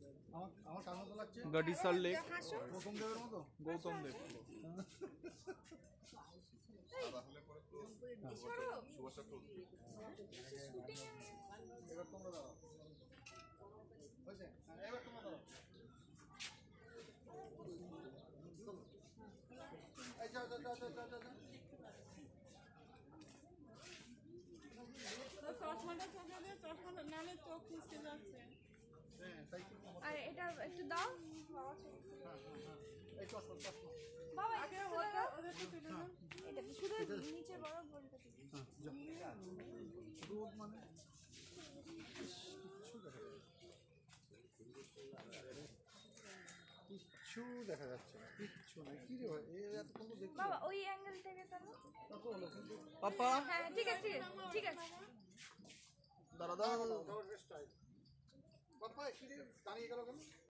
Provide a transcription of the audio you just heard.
আমার কার মতো লাগছে? গডিসার লেক, গৌতম দেবের মতো। গৌতম দেব। এবার তোমরা দাঁড়াও, হয়েছে? এবার তোমরা দাঁড়াও। এই যাও যাও যাও যাও যাও যাও। চশমাটা চোখে দিয়ে, চশমাটা নালে চোখ খুঁজতে যাচ্ছে। হ্যাঁ তাই তো। আর এটা একটু দাও এই চশমা চশমা। বাবা আগে ওদেরকে তুলে দাও। এটা শুধু নিচের বড় বলটা দিবি। রোদ মানে কিচ্ছু দেখা যাচ্ছে, কিচ্ছু দেখা যাচ্ছে না, কিচ্ছু নাই। কি রে ভাই, এই এতক্ষণ তো দেখছি। বাবা ওই অ্যাঙ্গেল থেকে কেন? কত হলো কিন্তু? পাপা হ্যাঁ ঠিক আছে ঠিক আছে দাঁড়া দাঁড়া। বাবা কি রে দাঁড়িয়ে গেল কেন?